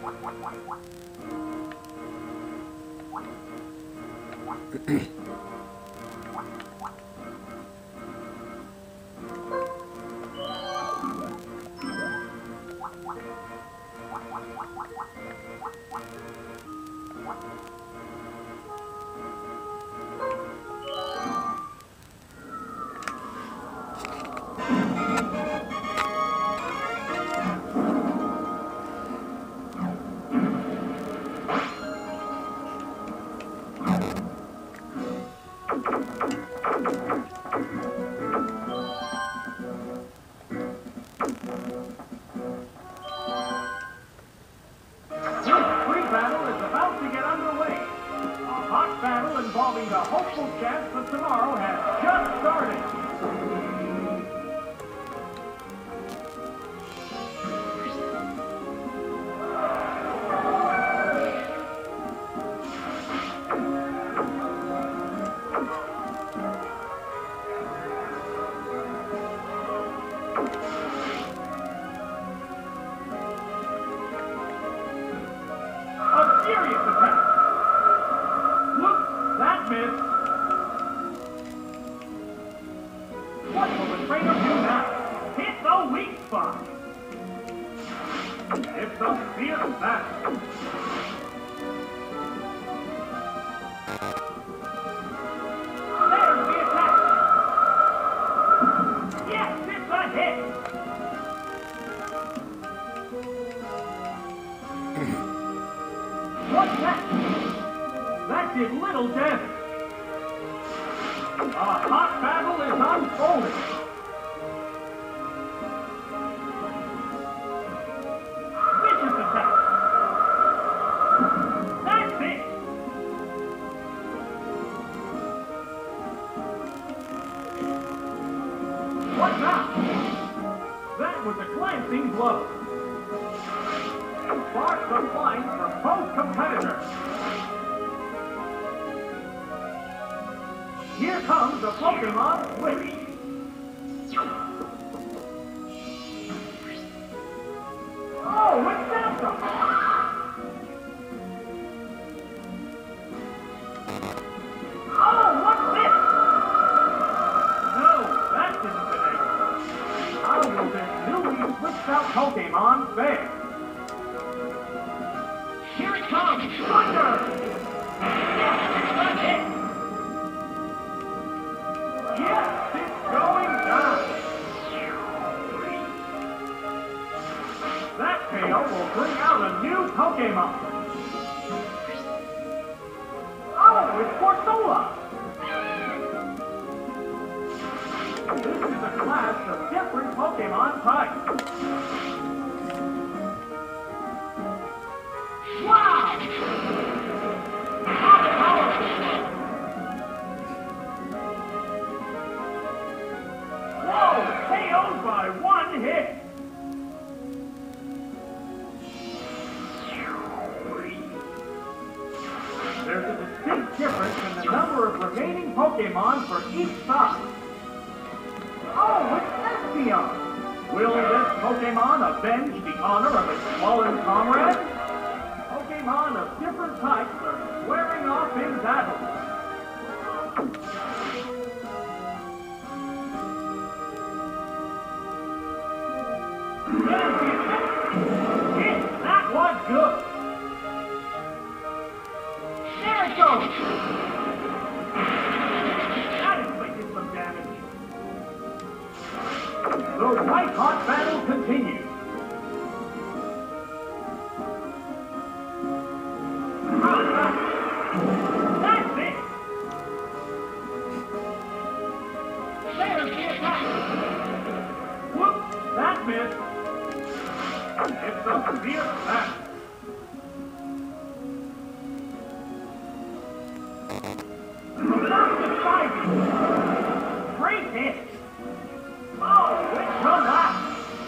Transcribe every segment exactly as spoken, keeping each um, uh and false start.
Involving the hopeful chance of tomorrow has just started. A serious attack. Look, that missed. What will the trainer do now? Hit the weak spot. It's a fierce battle. There's the attack. Yes, it's a hit. What's that? That did little damage. A hot battle is unfolding. Vicious attack. That's it. What now? That was a glancing blow. Sparks are flying for both competitors. Here comes the Pokemon Switch. Oh, it's Samsung! Oh, what's this? No, that didn't connect. How will this newly switched out Pokemon fare? Here it comes! Thunder! Yes, it's a hit! Yes, it's going down! That K O will bring out a new Pokemon! Oh, it's Corsola! This is a clash of different Pokemon types. Wow! How powerful! Whoa! K O'd by one hit! There's a distinct difference in the number of remaining Pokemon for each side. Oh, it's Espeon! Will this Pokemon avenge the honor of its fallen comrade? Pokemon of different types are squaring off in battle. Hit! That was good! There it goes! That inflicted some damage. The white-hot battle continues. That's it! There's the attack! Whoops! That missed! It's a fierce battle. Great hit! Oh, which from that?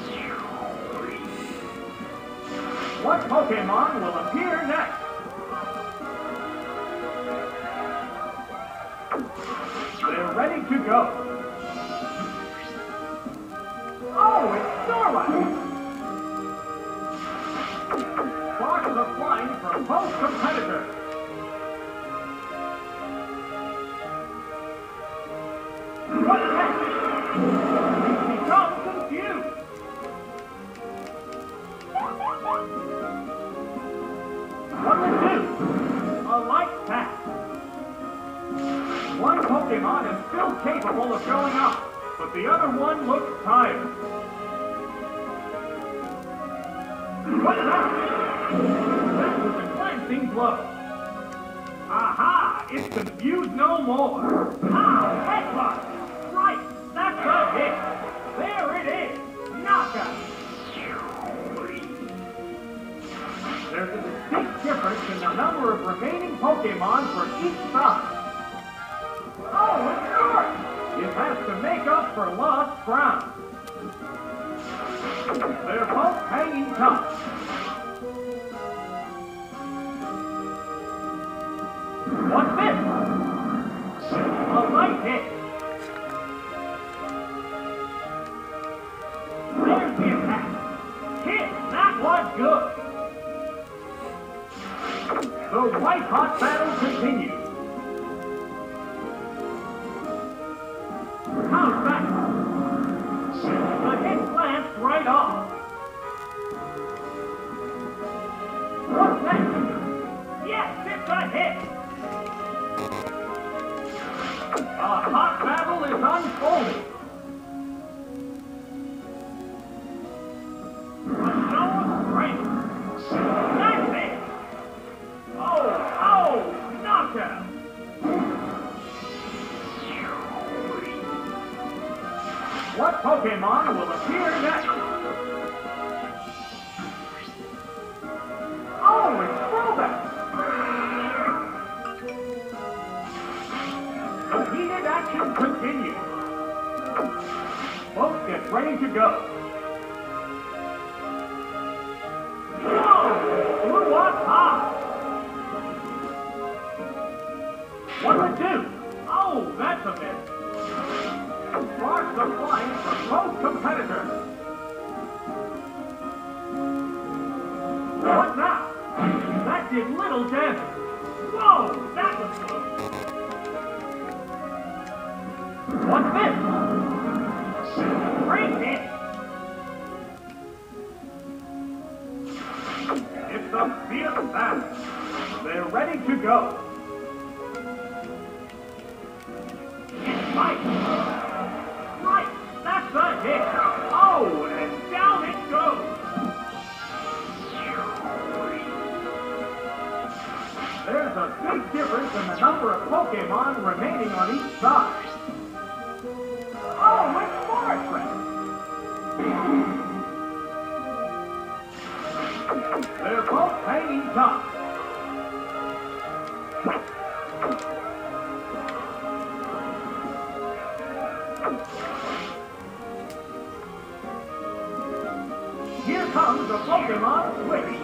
What Pokemon will appear next? They're ready to go. Oh, it's Snorlax! Sparks both competitors. What next? He's become confused. What to do? A light pass. One Pokemon is still capable of showing up, but the other one looks tired. What's that? That was a glancing blow. Aha! It's confused no more. Ow! Headbutt! Right! That's a hit! There it is! Knockout! There's a distinct difference in the number of remaining Pokemon for each side. Oh, it's short! It has to make up for lost ground. They're both hanging tough. What's this? A light hit. There's the attack. Hit! That was good. The white-hot battle continues. How's that? The hit glanced right off. What's next? Yes, it's a hit. A hot battle is unfolding. A show of strength. That's it. Oh, oh, knockout. What Pokemon will appear next? Oh, it's Crobat! The heated action continues. Folks get ready to go. Whoa! Blew up high! What'll it do? Oh, that's a miss. Sparks are flying from both competitors. What now? That did little damage. Whoa, that was close. What's this? Great hit. It's a fierce battle. They're ready to go. It's fight. Right, that's a hit. Oh, and down it goes. There's a big difference in the number of Pokemon remaining on each side. Oh, it's Fortress! They're both hanging tough. Here comes the Pokemon Switch.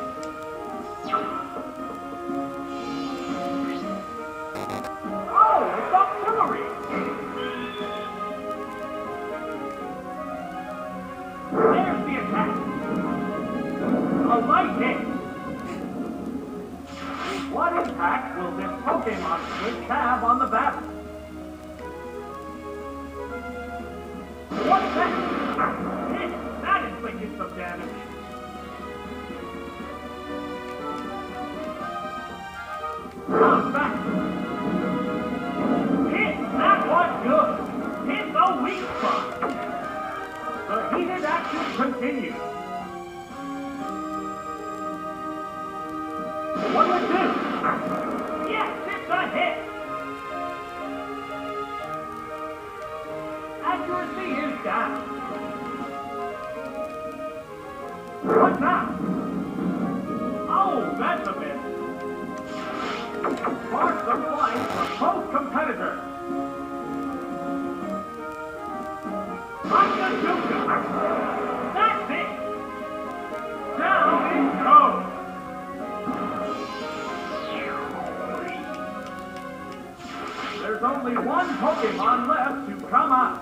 Oh, it's Octillery! There's the attack. A light hit. What impact will this Pokemon Switch have on the battle? What's that? Hit! That inflicted some damage. How's that? Hit! That was good! Hit the weak spot! The heated action continues. What will it do? Yes, it's a hit! Accuracy is down. What now? Oh, that's a miss. Sparks are flying from both competitors. Akazooka! That's it! Down it goes! There's only one Pokemon left to come out.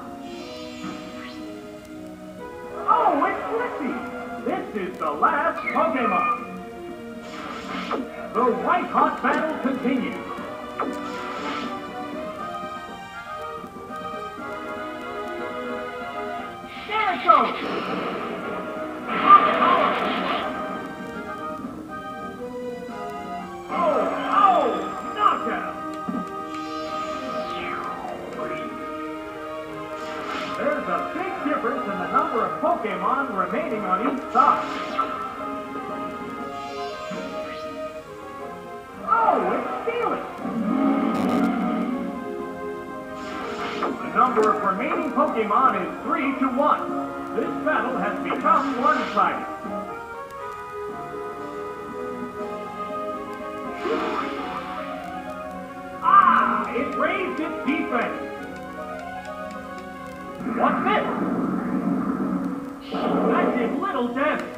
Oh, it's Blissey! This is the last Pokemon. The white-hot battle continues. There it goes! Oh, oh! Knockout! There's a big difference in the number of Pokemon remaining on each side. Oh, it's stealing! The number of remaining Pokemon is three to one. This battle has become one-sided. Ah! It raised its defense. What's this? That did little damage.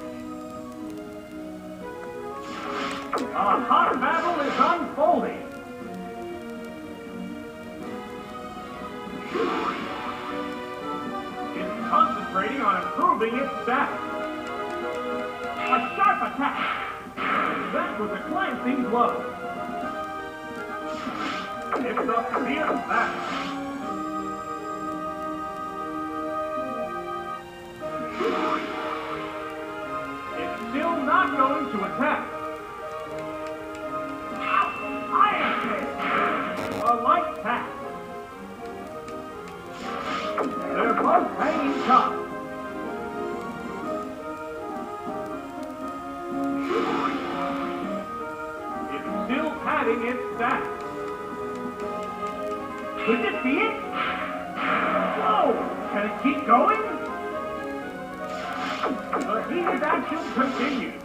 A hot battle is unfolding. It's concentrating on improving its stats. A sharp attack. That was a glancing blow. It's a fierce battle. It's still not going to attack. Iron Fist! A light attack. They're both hanging tough. It's still padding its stats. Could this be it? Whoa! Can it keep going? The heated action continues.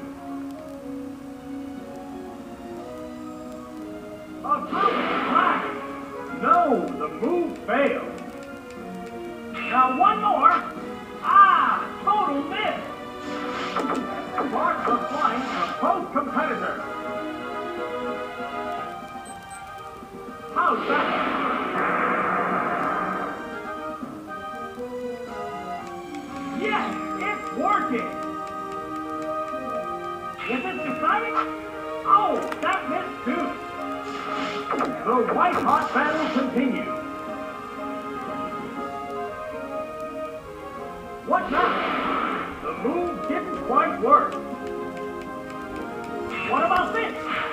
A perfect flash! No, the move failed. Now one more. Ah, total miss. Marks are flying from both competitors. How's that? Yes, it's working. Is it decided? Oh, that missed too. The white-hot battle continues. What now? The move didn't quite work. What about this?